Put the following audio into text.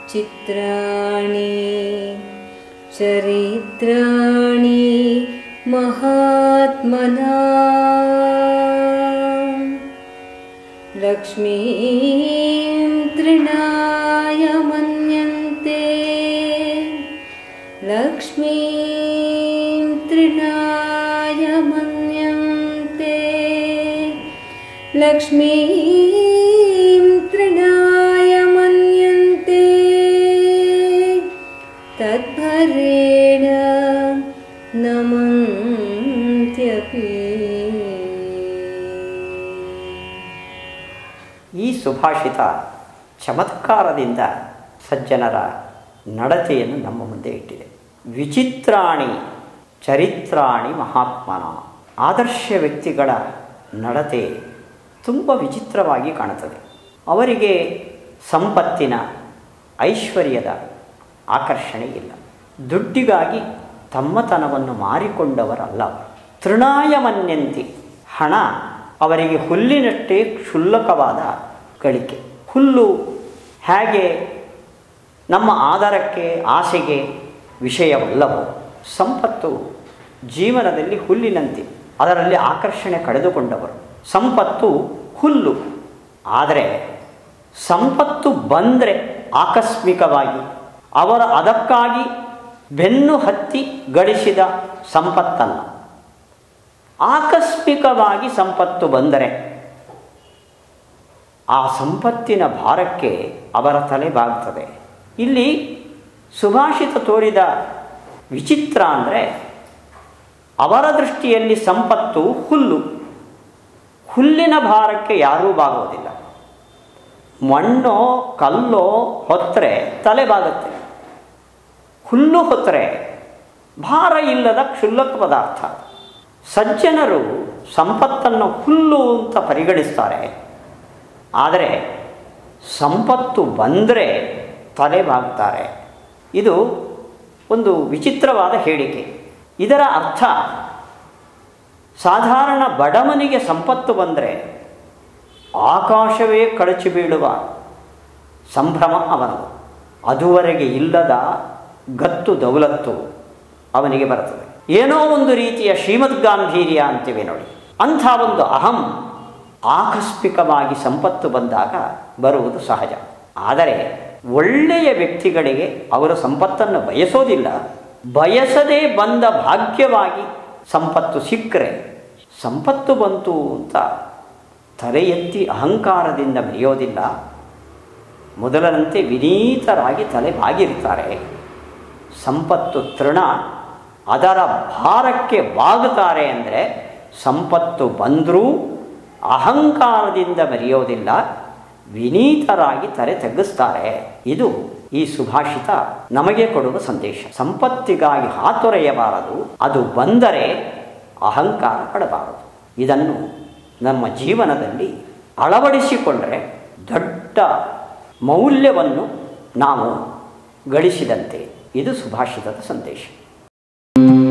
ಚಿತ್ರಾಣಿ ಚರಿತ್ರಾಣಿ ಮಹಾತ್ಮನಾಂ ಲಕ್ಷ್ಮೀಂ ತೃಣಾಯ ಮನ್ಯಂತೆ ಲಕ್ಷ್ಮೀಂ ತೃಣಾಯ ಮನ್ಯಂತೆ ಲಕ್ಷ್ಮೀಂ ತೃಣಾಯ ಮನ್ಯಂತೆ ತದ್ಭರೇಣ ನಮಂತ್ಯಪಿ. ಈ ಸುಭಾಷಿತ ಚಮತ್ಕಾರದಿಂದ ಸಜ್ಜನರ ನಡತೆಯನ್ನು ನಮ್ಮ ಮುಂದೆ ಇಟ್ಟಿದೆ. ವಿಚಿತ್ರಾಣಿ ಚರಿತ್ರಾಣಿ ಮಹಾತ್ಮನ. ಆದರ್ಶ ವ್ಯಕ್ತಿಗಳ ನಡತೆ ತುಂಬ ವಿಚಿತ್ರವಾಗಿ ಕಾಣುತ್ತದೆ. ಅವರಿಗೆ ಸಂಪತ್ತಿನ ಐಶ್ವರ್ಯದ ಆಕರ್ಷಣೆ ಇಲ್ಲ. ದುಡ್ಡಿಗಾಗಿ ತಮ್ಮತನವನ್ನು ಮಾರಿಕೊಂಡವರಲ್ಲ. ತೃಣಾಯ ಮನ್ಯಂತಿ. ಹಣ ಅವರಿಗೆ ಹುಲ್ಲಿನಷ್ಟೇ ಕ್ಷುಲ್ಲಕವಾದ ಗಳಿಕೆ. ಹುಲ್ಲು ಹೇಗೆ ನಮ್ಮ ಆಧಾರಕ್ಕೆ ಆಸೆಗೆ ವಿಷಯವಲ್ಲವೋ, ಸಂಪತ್ತು ಜೀವನದಲ್ಲಿ ಹುಲ್ಲಿನಂತೆ. ಅದರಲ್ಲಿ ಆಕರ್ಷಣೆ ಕಳೆದುಕೊಂಡವರು. ಸಂಪತ್ತು ಹುಲ್ಲು. ಆದರೆ ಸಂಪತ್ತು ಬಂದರೆ ಆಕಸ್ಮಿಕವಾಗಿ ಅವರ ಅದಕ್ಕಾಗಿ ಬೆನ್ನು ಹತ್ತಿ ಗಳಿಸಿದ ಸಂಪತ್ತಲ್ಲ. ಆಕಸ್ಮಿಕವಾಗಿ ಸಂಪತ್ತು ಬಂದರೆ ಆ ಸಂಪತ್ತಿನ ಭಾರಕ್ಕೆ ಅವರ ತಲೆ ಬಾಗುತ್ತದೆ. ಇಲ್ಲಿ ಸುಭಾಷಿತ ತೋರಿದ ವಿಚಿತ್ರ ಅಂದರೆ ಅವರ ದೃಷ್ಟಿಯಲ್ಲಿ ಸಂಪತ್ತು ಹುಲ್ಲು. ಹುಲ್ಲಿನ ಭಾರಕ್ಕೆ ಯಾರೂ ಬಾಗೋದಿಲ್ಲ. ಮಣ್ಣೋ ಕಲ್ಲೋ ಹೊತ್ತರೆ ತಲೆ ಬಾಗುತ್ತೆ. ಹುಲ್ಲು ಹೊತ್ತರೆ ಭಾರ ಇಲ್ಲದ ಕ್ಷುಲ್ಲಕ ಪದಾರ್ಥ. ಸಜ್ಜನರು ಸಂಪತ್ತನ್ನು ಹುಲ್ಲು ಅಂತ ಪರಿಗಣಿಸ್ತಾರೆ. ಆದರೆ ಸಂಪತ್ತು ಬಂದರೆ ತಲೆ ಬಾಗ್ತಾರೆ. ಇದು ಒಂದು ವಿಚಿತ್ರವಾದ ಹೇಳಿಕೆ. ಇದರ ಅರ್ಥ, ಸಾಧಾರಣ ಬಡವನಿಗೆ ಸಂಪತ್ತು ಬಂದರೆ ಆಕಾಶವೇ ಕಳಚಿ ಬೀಳುವ ಸಂಭ್ರಮ ಅವನದು. ಅದುವರೆಗೆ ಇಲ್ಲದ ಗತ್ತು ದೌಲತ್ತು ಅವನಿಗೆ ಬರ್ತದೆ. ಏನೋ ಒಂದು ರೀತಿಯ ಶ್ರೀಮದ್ ಗಾಂಭೀರ್ಯ ಅಂತೀವಿ ನೋಡಿ, ಅಂಥ ಒಂದು ಅಹಂ ಆಕಸ್ಮಿಕವಾಗಿ ಸಂಪತ್ತು ಬಂದಾಗ ಬರುವುದು ಸಹಜ. ಆದರೆ ಒಳ್ಳೆಯ ವ್ಯಕ್ತಿಗಳಿಗೆ ಅವರು ಸಂಪತ್ತನ್ನು ಬಯಸೋದಿಲ್ಲ. ಬಯಸದೇ ಬಂದ ಭಾಗ್ಯವಾಗಿ ಸಂಪತ್ತು ಸಿಕ್ಕರೆ ಸಂಪತ್ತು ಬಂತು ಅಂತ ತಲೆ ಎತ್ತಿ ಅಹಂಕಾರದಿಂದ ಮೆರೆಯೋದಿಲ್ಲ. ಮೊದಲನಂತೆ ವಿನೀತರಾಗಿ ತಲೆ ಬಾಗಿರ್ತಾರೆ. ಸಂಪತ್ತು ತೃಣ, ಅದರ ಭಾರಕ್ಕೆ ಬಾಗುತ್ತಾರೆ. ಅಂದರೆ ಸಂಪತ್ತು ಬಂದರೂ ಅಹಂಕಾರದಿಂದ ಮೆರೆಯೋದಿಲ್ಲ, ವಿನೀತರಾಗಿ ತಲೆ ತಗ್ಗಿಸ್ತಾರೆ. ಇದು ಈ ಸುಭಾಷಿತ ನಮಗೆ ಕೊಡುವ ಸಂದೇಶ. ಸಂಪತ್ತಿಗಾಗಿ ಹಾತೊರೆಯಬಾರದು, ಅದು ಬಂದರೆ ಅಹಂಕಾರ ಪಡಬಾರದು. ಇದನ್ನು ನಮ್ಮ ಜೀವನದಲ್ಲಿ ಅಳವಡಿಸಿಕೊಂಡರೆ ದೊಡ್ಡ ಮೌಲ್ಯವನ್ನು ನಾವು ಗಳಿಸಿದಂತೆ. ಇದು ಸುಭಾಷಿತದ ಸಂದೇಶ.